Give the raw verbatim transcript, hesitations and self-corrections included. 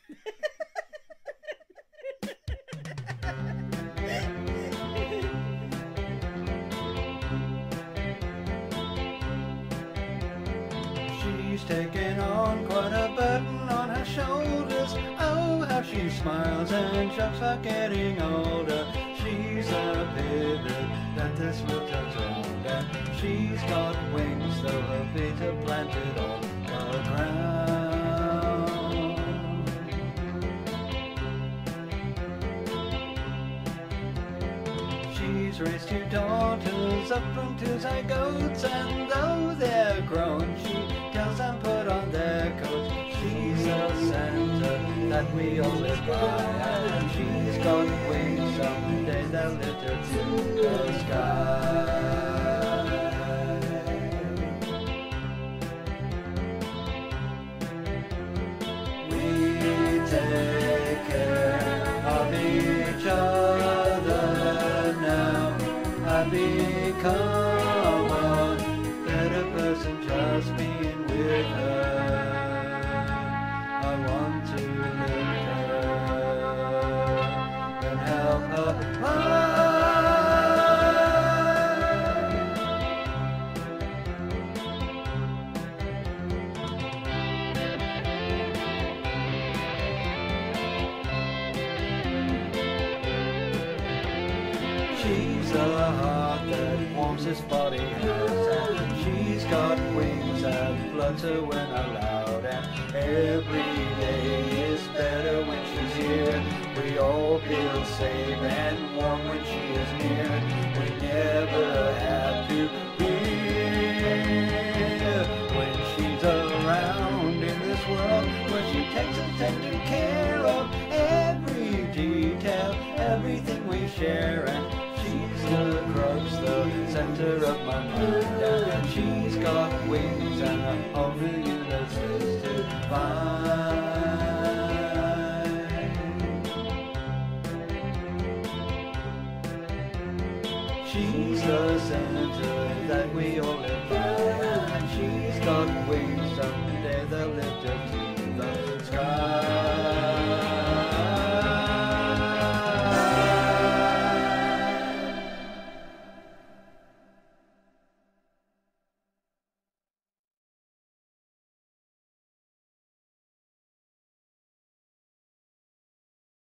She's taken on quite a burden on her shoulders. Oh, how she smiles and jokes are getting older. She's a pivot that this world turns round, and she's got wings though her feet are planted on the ground. She's raised two daughters up from two zygotes, and though they're grown, she tells them put on their coats. She's a Santa that we all live by, and she's got wings, someday they'll lift her to the sky. We take care of each other now. I've become a better person just being with her. I want to lift her and help her fly. She's a heart that warms his body has, and she's got wings that flutter her when allowed, and every day is better when she's here. We all feel safe and warm when she is near. We never have to fear when she's around in this world, where she takes a tender care of every detail, everything we share. And she's the crux, the center of my mind, and she's got wings and a whole new universe to find. She's the center that we all live by, and she's got wings, someday they'll live